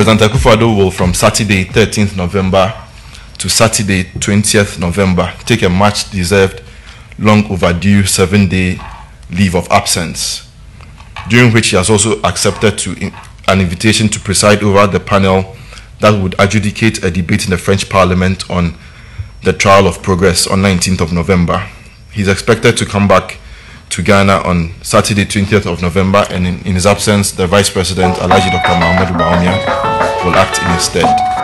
President Akufo-Addo will, from Saturday 13th November to Saturday 20th November, take a much-deserved, long overdue 7-day leave of absence, during which he has also accepted an invitation to preside over the panel that would adjudicate a debate in the French Parliament on the trial of progress on 19th of November. He's expected to come back to Ghana on Saturday 20th of November, and in his absence, the Vice President, Alhaji Dr. Mahamudu Bawumia, will act in his stead.